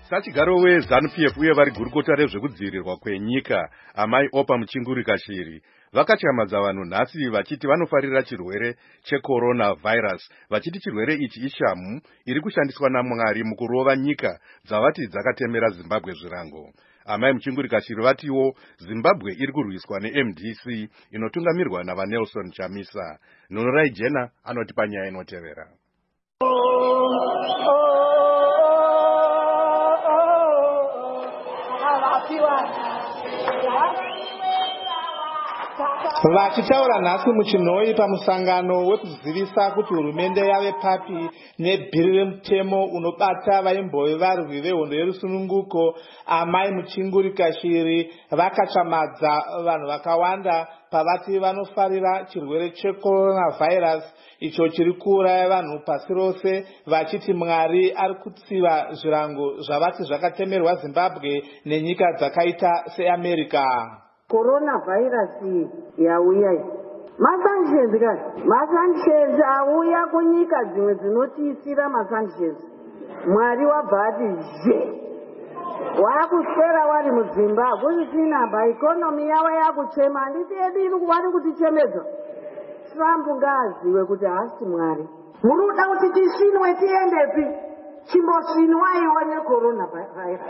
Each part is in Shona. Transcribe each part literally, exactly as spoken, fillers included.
Sachigaro weZANU P F uye vari gurukota rezvekudzivirirwa kwenyika amai Opa Muchingurikashiri vakachamadza vanhu nhasi vachiti vanofarira chirwere cheCoronavirus, vachiti chirwere ichi ishamhu iri kushandiswa naMwari mukurova nyika dzavati dzakatemera Zimbabwe zvirango. Amai Muchingurikashiri vatiwo Zimbabwe iri kurwiswa neM D C inotungamirwa navaNelson Chamisa. Nunurai Jena anoti panyaya inotevera. Vachitaura nhasi muchinhoi pamusangano wekuzivisa kuti hurumende yave papi nebhiri remutemo unobata vaimbove varwi vehondo yerusununguko, amai Muchingurikashiri vakachamadza vanhu vakawanda pavati vanofarira chirwere cheCoronavirus icho chiri kuuraya vanhu pasi rose, vachiti Mwari ari kutsiva zvirango zvavati zvakatemerwa Zimbabwe nenyika dzakaita seAmerica. Coronavirus yauya masanctions kai masanctions auya kunyika dzimwe dzinotiisira masanctions. Mwari wabva ati je wakuswera wari muZimbabwe kuzisinamba ikonomi yavo yakuchema, handiti yedu iri vari kutichemedza. Trump ngaaziwe kuti haasi Mwari. Muri kuda kuti tisvinwe tiendepi? Chimbosvinwaiwo neCoronavirus.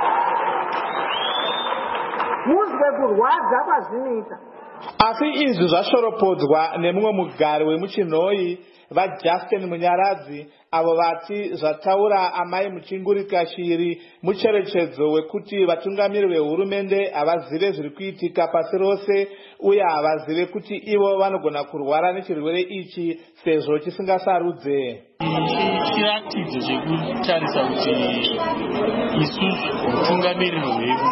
Muzwe kurwadza kwazvinoita. Asi izvi zvashoropodzwa nemumwe mugari wemuchinhoi vaJustin Munyaradzi, avo vati zvataura amai Muchingurikashiri mucherechedzo wekuti vatungamiri vehurumende havazive zviri kuitika pasi rose uye havazive kuti ivo vanogona kurwara nechirwere ichi sezvo chisingasarudze. Chiratidzo chekutarisa kuti isusu utungamiri hwedu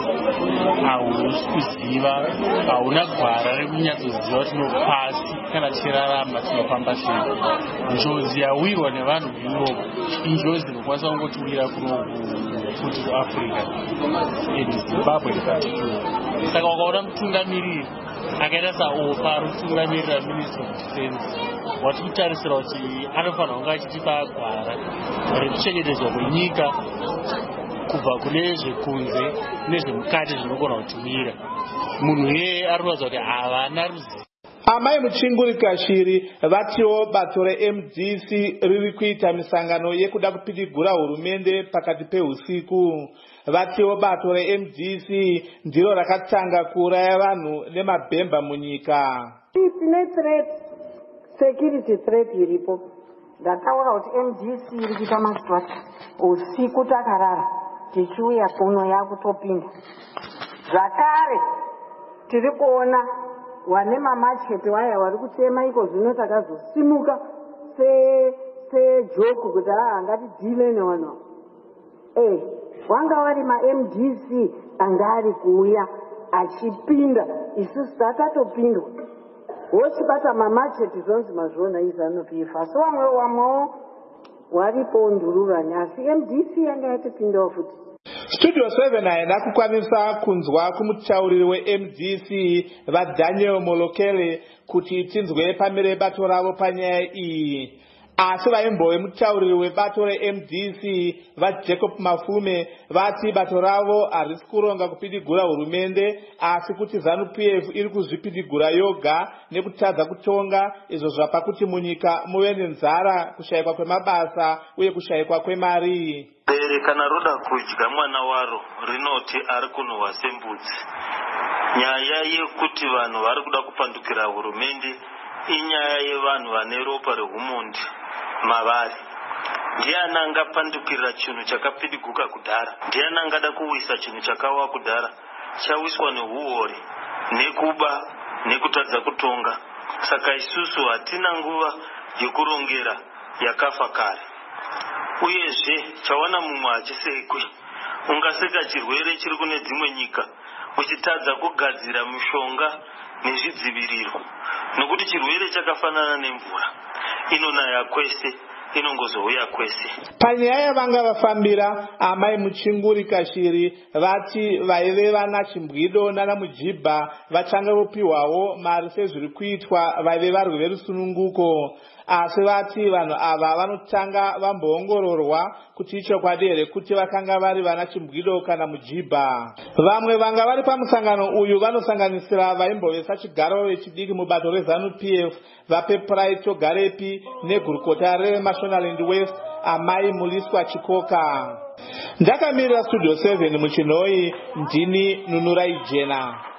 hahusi kuziva, hauna gwara rekunyatsoziva tinopasi kana tichirarama tinofamba sei. Njodzi yawirwa nevanhu veEurope injodzi inokwanisa kungotiwira kuno futi kuAfrica neZimbabwe particular. Saka wakaona mutungamiriri akaita saOpa ari kutungamirira Ministry of Defense, wati kutarisira kuti anofanira kunge achitipa gwara rekuchengetedzwa kwenyika kubva kune zvekunze nezvemukati zvinogona kutimira. Munhu iyeye ari kuratidza kuti havana ruzivo. Amai Muchingurikashiri vatiwo bato reM D C riri kuita misangano yekuda kupidigura hurumende pakati peusiku. Vatiwo bato reM D C ndiro rakatanga kuuraya vanhu nemabhemba munyika. Tine threat, security threat iripo. Ndataura kuti M D C iri kuita masitwati usiku takarara tichiuya kuno yakutopinda. Zvakare tiri kuona wane mamachete waya vari kutema iko zvino takazosimuka se sejoku kuti haa ngatidhile nevanhu. Eh, wanga wari maM D C anga ari kuuya achipinda, isusu takatopindwa. Wochibata mamachete zonzi mazvona iZANU P F. Asi vamwe wamwewo waripo ndurura nyasi M D C yanga yatopindawo futi. Studio seven haina kukwanisa kunzwa kumutauriri weM D C vaDaniel Molokele kuti tinzwe pamire bato ravo panyaya iyi. Asi vaimbove mutauriri webato reM D C vaJacob Mafume vati bato ravo harisi kuronga kupidigura hurumende, asi kuti ZANU P F iri kuzvipidigura yoga nekutadza kutonga, izvo zvapa kuti munyika muve nenzara, kushayikwa kwemabasa uye kushayikwa kwemari. Bere kana roda kudya mwana waro rinoti ari kunhuhwa sembudzi. Nyaya yekuti vanhu vari kuda kupandukira hurumende inyaya yevanhu vane ropa rehumundi mavari. Ndiani angapandukira chinhu chakapidiguka kudhara? Ndiani angada kuwisa chinhu chakawa kudhara chawiswa nehuori nekuba nekutadza kutonga? Saka isusu hatina nguva yekurongera yakafa kare. Uyezve chawana mumwe achisekwe, ungaseka chirwere chiri kune dzimwe nyika uchitadza kugadzira mishonga nezvidziviriro, nokuti chirwere chakafanana nemvura, inonaya kwese inongozouya kwese. Panyaya yavanga vafambira amai Muchingurikashiri vati vaive vana Chimbwido nana Mujibha vachanga vopiwawo mari sezviri kuitwa vaive varwi verusununguko. asi vati vanhu ava vanotanga vamboongororwa kuti ichokwadi here kuti vakanga vari vana chimbwido kana mujibha. Vamwe vanga vari pamusangano uyu vanosanganisira vaimbovesa chigaro vechidiki mubato rezanu P F vaPeprai Togarepi negurukota reMashonaland West amai Muliswa Chikoka. Ndakamirira Studio seven muChinoi, ndini Nunurai Jena.